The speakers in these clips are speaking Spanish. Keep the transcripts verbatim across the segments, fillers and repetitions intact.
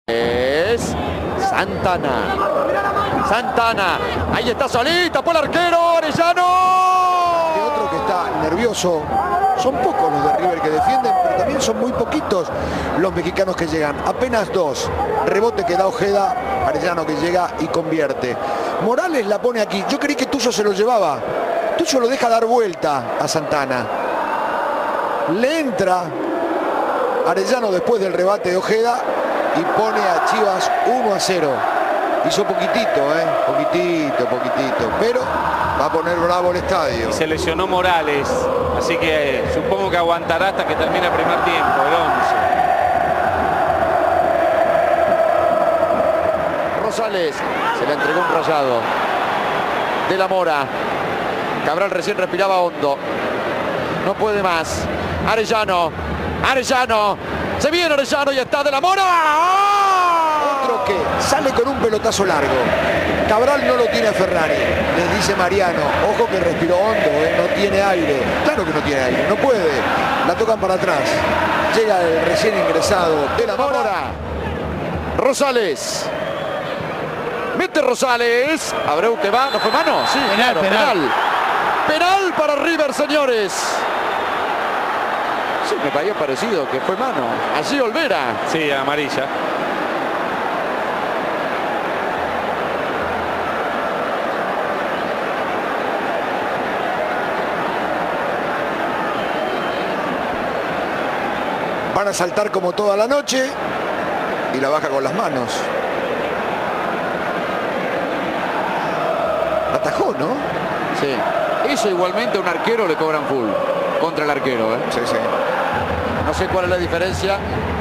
Es Santana. Santana. Ahí está solita por el arquero Arellano. Y otro que está nervioso. Son pocos los de River que defienden, pero también son muy poquitos los mexicanos que llegan. Apenas dos. Rebote que da Ojeda. Arellano que llega y convierte. Morales la pone aquí. Yo creí que Tuzo se lo llevaba. Tuzo lo deja dar vuelta a Santana. Le entra Arellano después del rebate de Ojeda y pone a Chivas uno a cero. Hizo poquitito, ¿eh? Poquitito, poquitito. Pero va a poner bravo el estadio. Y se lesionó Morales. Así que eh, supongo que aguantará hasta que termine el primer tiempo, el once. Rosales. Se le entregó un rayado. De la Mora. Cabral recién respiraba hondo. No puede más. Arellano. Arellano. Se viene Arellano y está de la Mora. Otro que sale con un pelotazo largo. Cabral no lo tiene a Ferrari. Les dice Mariano. Ojo que respiró hondo, ¿eh? No tiene aire. Claro que no tiene aire. No puede. La tocan para atrás. Llega el recién ingresado de la Mora. Rosales. Mete Rosales. Abreu que va. ¿No fue mano? Sí, penal, claro, penal. penal. Penal para River, señores. Sí, me había parecido que fue mano. Allí Olvera. Sí, amarilla. Van a saltar como toda la noche y la baja con las manos. Atajó, ¿no? Sí. Eso igualmente a un arquero le cobran full. Contra el arquero, ¿eh? Sí, sí. No sé cuál es la diferencia.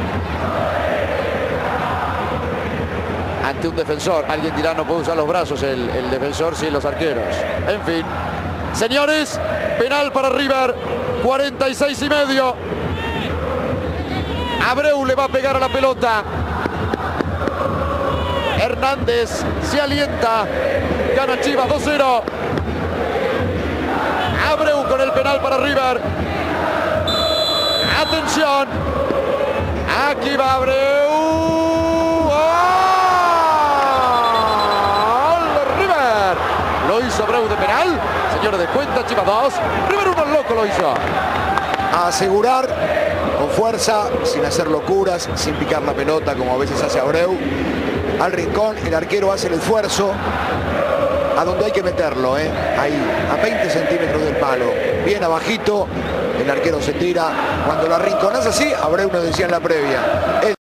Ante un defensor. Alguien dirá no puede usar los brazos el, el defensor, sí los arqueros. En fin. Señores, penal para River. cuarenta y seis y medio. Abreu le va a pegar a la pelota. Hernández se alienta. Gana Chivas dos cero. Abreu con el penal para River. Atención. Aquí va Abreu. ¡Gol! River. Lo hizo Abreu de penal. Señores de cuenta, Chivas dos. River uno, loco lo hizo. A asegurar con fuerza, sin hacer locuras, sin picar la pelota como a veces hace Abreu. Al rincón, el arquero hace el esfuerzo a donde hay que meterlo, ¿eh? Ahí, a veinte centímetros del palo. Bien abajito, el arquero se tira. Cuando la rinconás así, Abreu nos decía en la previa.